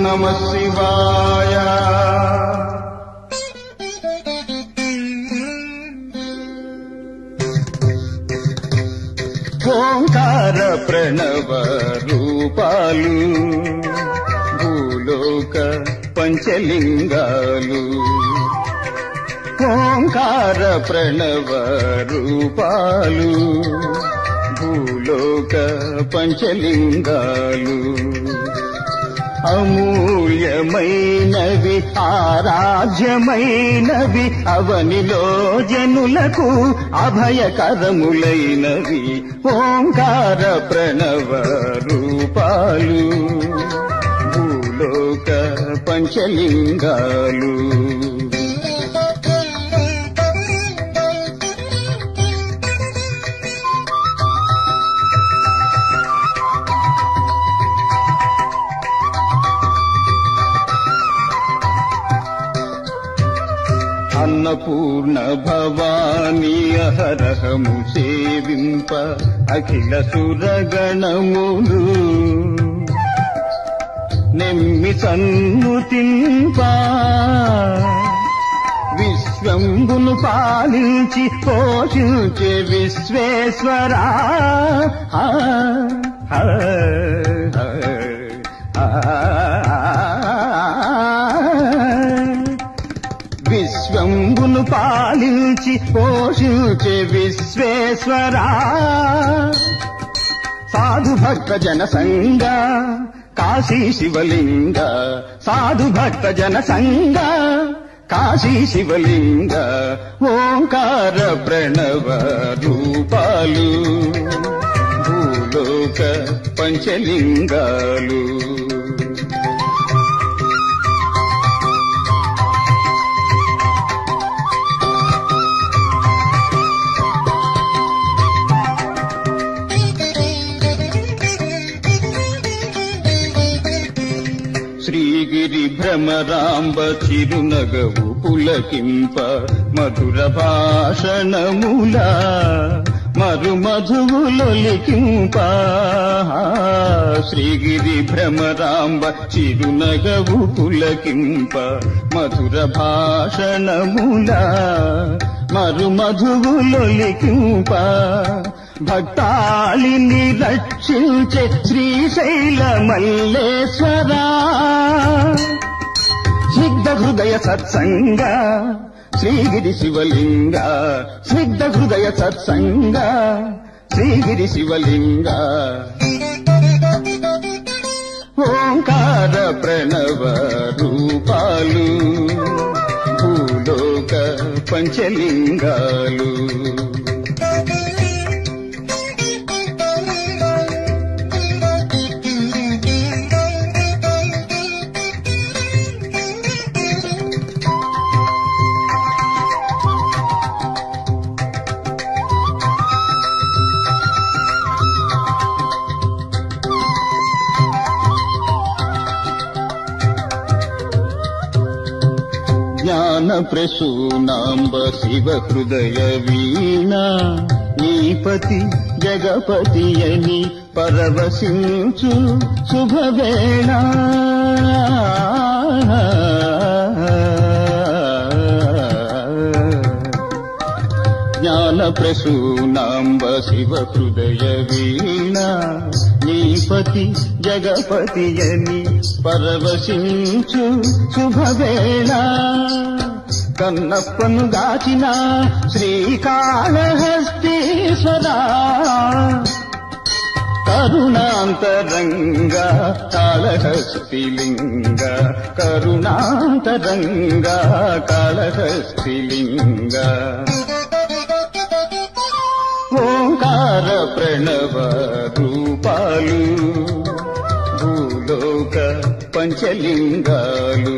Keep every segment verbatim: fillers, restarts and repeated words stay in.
నమః శివాయ. ఓంకార ప్రణవ రూపాలు భూలోక పంచలింగాలు. ఓంకార ప్రణవ రూపాలు భూలోక పంచలింగాలు. అమూల్యమైనవి ఆరాధ్యమైనవి అవనిలో జనులకు అభయకరములైనవి ఓంకార ప్రణవ రూపాలు భూలోక పంచలింగాలు. అన్నపూర్ణ భవానీ అహరహము సేవింప అఖిల సురగణములు నెమ్మి సన్నుతింప. విశ్వంబును పాలించి పోషించే విశ్వేశ్వరా. విశ్వంబును పాలించి పోషించే విశ్వేశ్వరా. సాధు భక్త జన సంగ కాశీ శివలింగ. సాధు భక్త జన సంగ కాశీ శివలింగ. ఓంకార ప్రణవ రూపాలు భూలోక పంచలింగాలు. శ్రీగిరి భ్రమరాంబ చిరునగవు పులకింప మధుర భాషణముల మరు మధువులొలికింప. శ్రీగిరి భ్రమరాంబ చిరునగవు పులకింప మధుర భాషణముల మరు మధువులొలికింప. భక్తాళిని రక్షించే శ్రీశైల మల్లేశ్వరా. స్నిగ్ధ హృదయ సత్సంగ శ్రీగిరి శివలింగ. స్నిగ్ధ హృదయ సత్సంగ శ్రీగిరి శివలింగ. ఓంకార ప్రణవ రూపాలు భూలోక పంచలింగాలు. జ్ఞాన ప్రసూనాంబ శివ హృదయ వీణా. నీపతి జగపతి అని పరవశించు శుభవేళ. జ్ఞాన ప్రసూనాంబ శివ హృదయ వీణా. నీపతి జగపతి అని పరవశించు శుభవేళ. కన్నప్పను గాచిన శ్రీకాళహస్తీశ్వరా. కరుణాంతరంగ కాళహస్తిలింగ. కరుణాంతరంగ కాళహస్తిలింగ. ఓంకార ప్రణవ రూపాలు భూలోక పంచలింగాలు.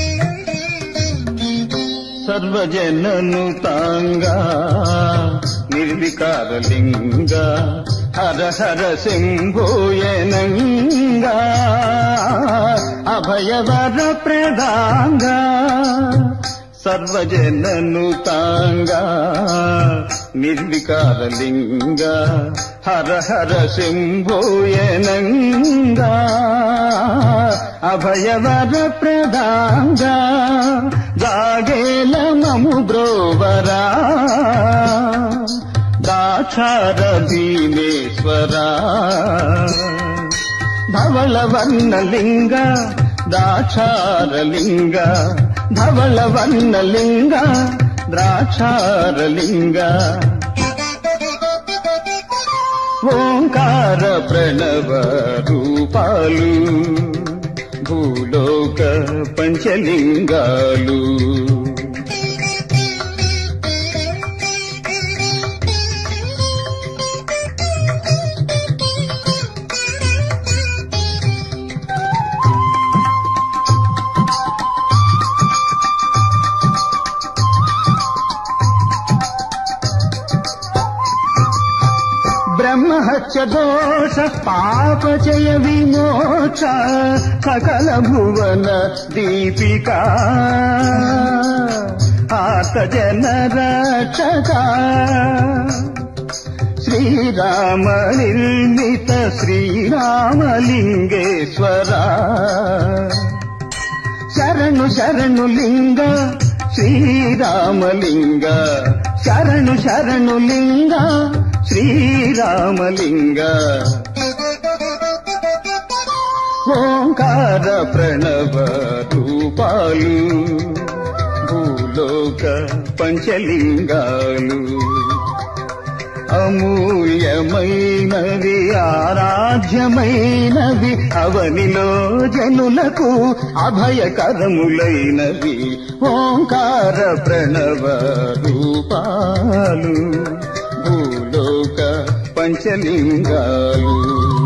సర్వజనను తాంగా నిర్వికారలింగ హర హర శంభోయనంగ అభయవర ప్రదాంగ సర్వజననుతాంగ నిర్వికారలింగ హర హర శంభోయనంగ అభయవర ప్రదాంగ జాగేల మము బ్రోవరా దాక్షార భీమేశ్వరా ధవళవర్ణలింగ ద్రాక్షారలింగ ధవళవర్ణలింగ ద్రాక్షారలింగ ఓంకార ప్రణవ రూపాలు భూలోక పంచలింగాలు బ్రహ్మహత్య దోష పాపచయ విమోక్ష సకల భువన దీపిక ఆర్త జన రక్షక శ్రీరామ నిర్మిత శ్రీరామలింగేశ్వర శరణు శరణు లింగ శ్రీరామలింగ శరణు శరణు లింగ శ్రీరామలింగ ఓంకార ప్రణవ రూపాలు భూలోక పంచలింగాలు అమూల్యమైనవి ఆరాధ్యమైనవి అవనిలో జనులకు అభయకరములైనవి ఓంకార ప్రణవ రూపాలు భూలోక పంచలింగాలు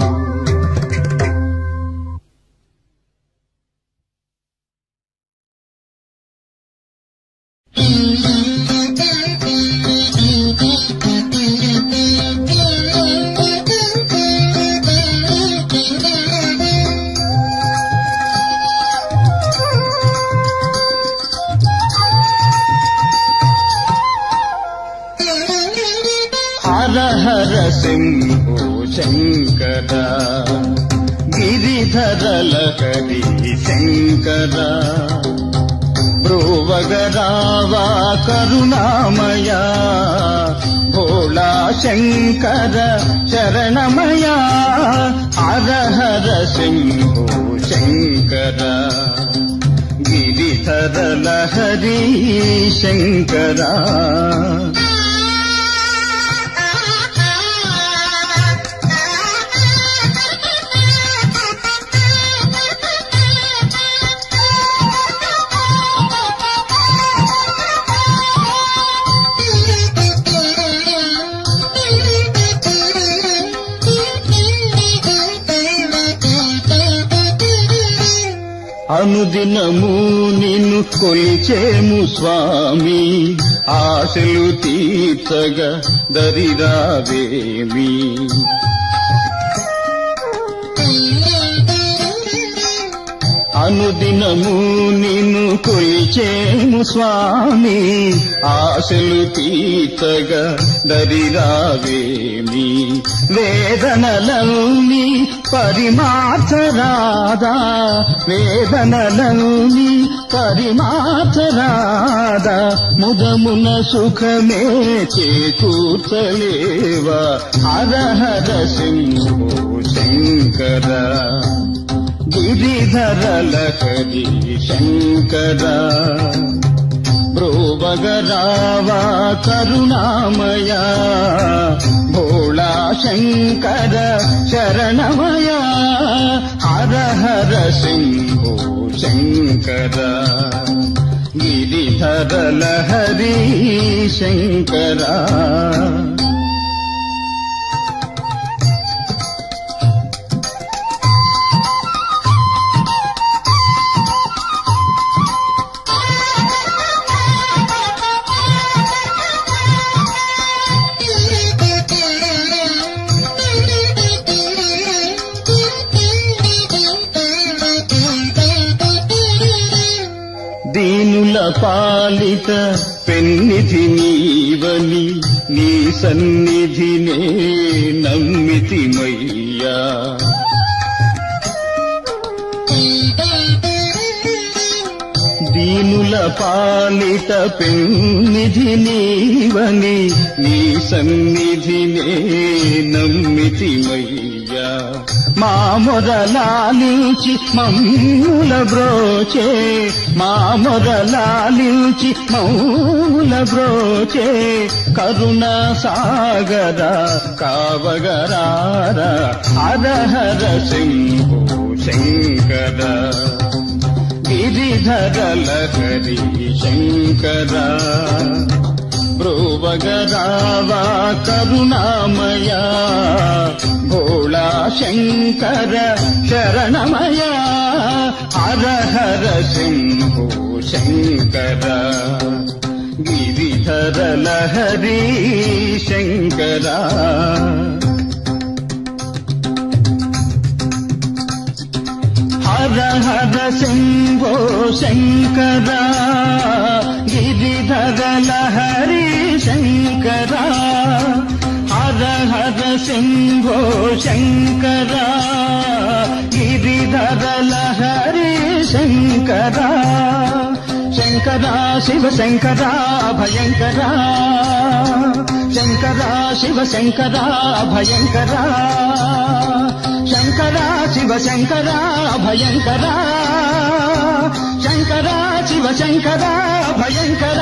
హర శంభో శంకర గిరిధర లహరి శంకర బ్రోవగరావా కరుణామయ భోళా శంకర శరణమయ హర హర శంభో శంకర గిరిధర లహరి శంకర అనుదినము నిన్ను కొలిచేము స్వామి ఆశలు తీర్చగా దరిరావేమి అనుదినము నిన్ను కొలిచేము స్వామి ఆశలు తీర్చగా దరిరావేమి వేదనలన్నీ పరిమార్చరాదా వేదనలన్నీ పరిమార్చరాదా ముదమున సుఖమే చేకూర్చలేవా హర హర శంభో శంకర గిరిధర లహరి శంకర బ్రోవగరావా కరుణామయ భోళా శంకర శరణమయ హర హర శంభో శంకర గిరిధర లహరి శంకర పాలిత పెన్నిధి నీవని నీ సన్నిధినే నమ్మితిమయ్యా. దీనుల పాలిత పెన్నిధి నీవని నీ సన్నిధినే నమ్మితిమయ్యా. మా మొదలాలించి మమ్ముల బ్రోచే, మా మొదలాలించి మమ్ముల బ్రోచే కరుణ సాగర కావగరార హరహర శంభో శంకర గిరిధర లహరి శంకర బ్రువగరావా కరుణామయా భోళా శంకర శరణమయా హర హర శంభో శంకర గిరిధర లహరి శంకర. హర హర శంభో శంకర గిరిధర లహరి శంకర. హర హర శంభో శంకర గిరిధర లహరి శంకర. శంకర శివ శంకర భయంకర, శంకర శివ శంకర భయంకర, శంకర శివ శంకర భయంకర, శంకర శివ శంకర భయంకర.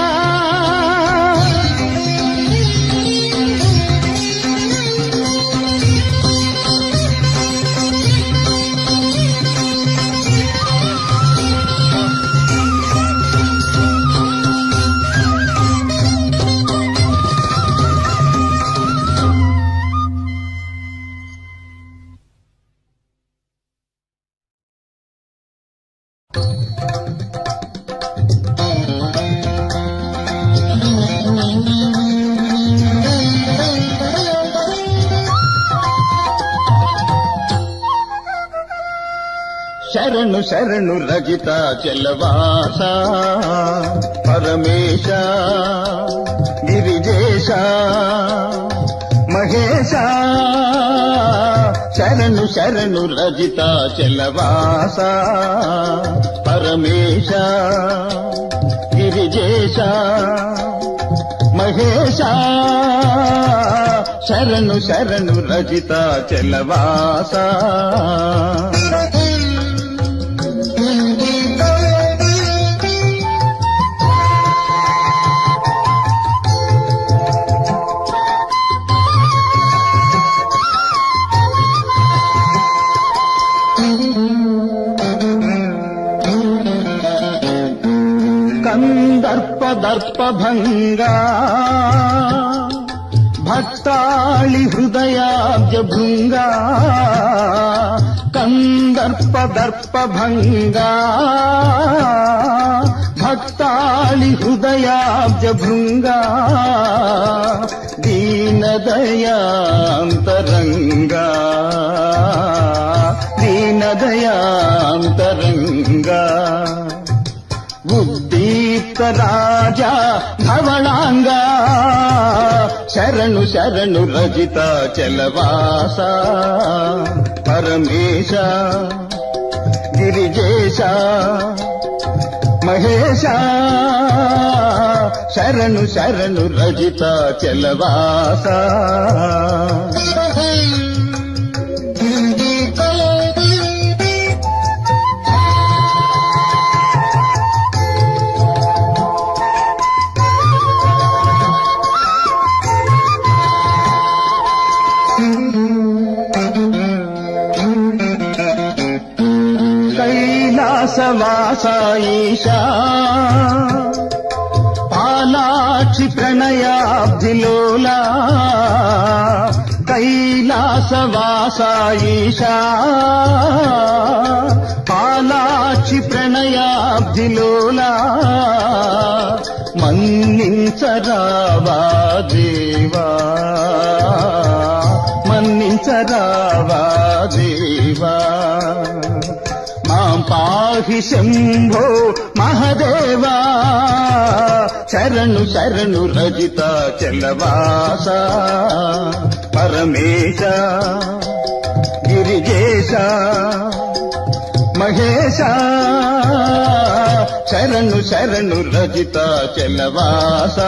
శరణు శరణు రజిత చలవాస పరమేశ గిరిజేశ మహేశ. శరణు శరణు రజిత చలవాస పరమేశ గిరిజేశ మహేశ. శరణు శరణు రజిత చలవాస. కందర్పదర్ప భంగా భక్తాళి హృదయాబ్జ భృంగా. కందర్పదర్ప భంగా భక్తాళి హృదయాబ్జ భృంగా. దీనదయాంతరంగా దీనదయాంతరంగా. ఉద్దీప్త రాజా ధవళాంగా. శరణు శరణు రజిత చలవాస పరమేశ గిరిజేశ మహేశ. శరణు శరణు రజిత చలవాస. కైలాసవాసాయిషా పాలాక్షి ప్రణయాబ్ధిలోలా. కైలాసవాసాయిషా పాలాక్షి ప్రణయాబ్ధిలోలా. మన్నించరావా దేవా మన్నించరావా దేవా. మాం పాహి శంభో మహదేవా శరణు శరణు రజిత చలవాస పరమేశ గిరిజేశ మహేశ శరణు శరణు రజిత చలవాస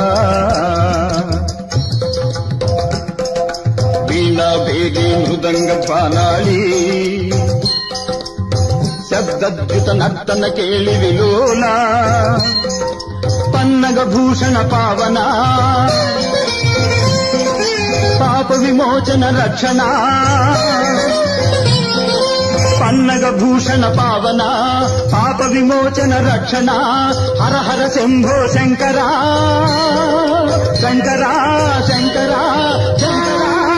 వీణా భేది మృదంగ బాణాళి శబ్దద్భుత నర్తన కేళి విలోల పన్నగ భూషణ పావన పాప విమోచన రక్షణ పన్నగ భూషణ పావన పాప విమోచన రక్షణ హర హర శంభో శంకర శంకర శంకర శంకర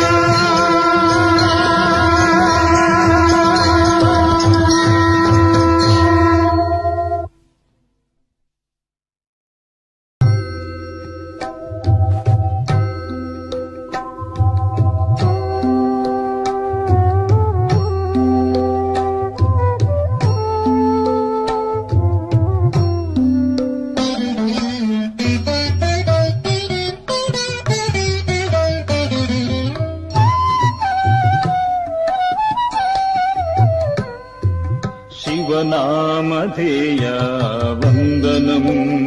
శివనామధేయ వందనం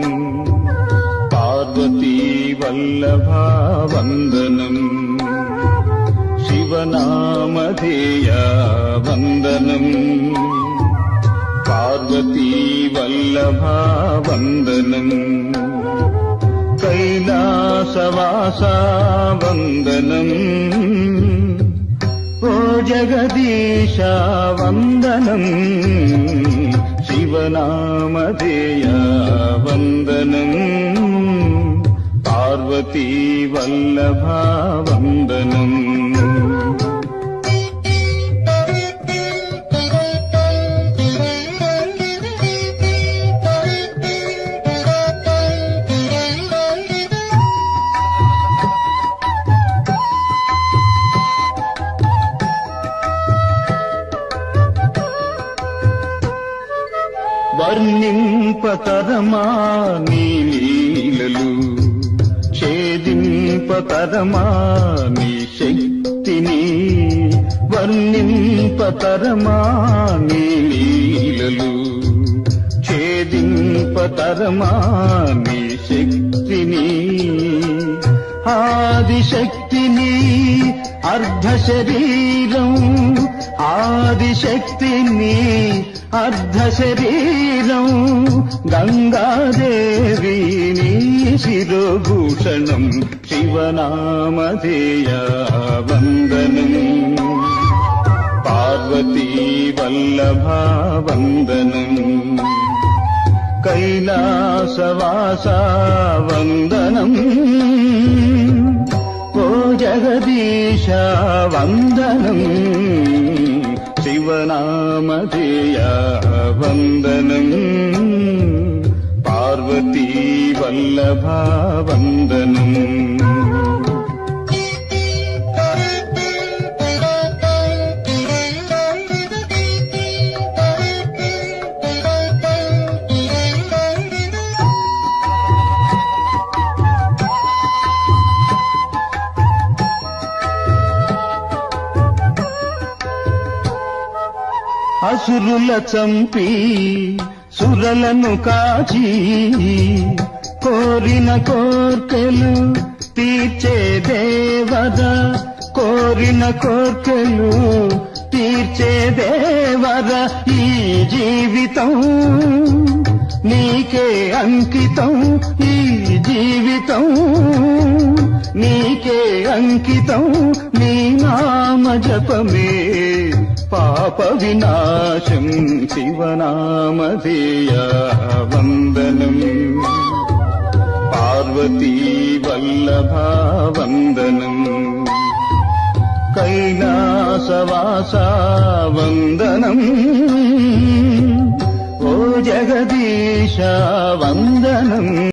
పార్వతీ వల్లభా వందనం శివనామధేయ వందనం పార్వతీ వల్లభా వందనం కైలాసవాస వందనం ఓ జగదీశ వందనం శివనామధేయ వందనం పార్వతీ వల్లభా వందనం వర్ణింపతరమా నీ లీలలు ఛేదింపతరమా నీ శక్తిని వర్ణింపతరమా నీ లీలలు ఛేదింపతరమా నీ శక్తిని ఆదిశక్తిని అర్ధ శరీరం ఆదిశక్తిని అర్ధ శరీరం గంగాదేవి నీ శిరోభూషణం శివనామధేయ వందనం పార్వతీ వల్లభా వందనం కైలాసవాస వందనం ఓ జగదీశ వందనం శివనామధేయ వందనం పార్వతీ వల్లభా వందనం అసురుల చంపి సురలను కాచి కోరిన కోర్కెలు తీర్చే దేవద కోరిన కోర్కెలు తీర్చే దేవద ఈ జీవితం నీకే అంకితం ఈ జీవితం నీకే అంకితం నీ నామ జపమే పాప వినాశం శివనామధేయ వందనం పార్వతీ వల్లభా వందనం కైలాసవాస వందనం ఓ జగదీశ వందనం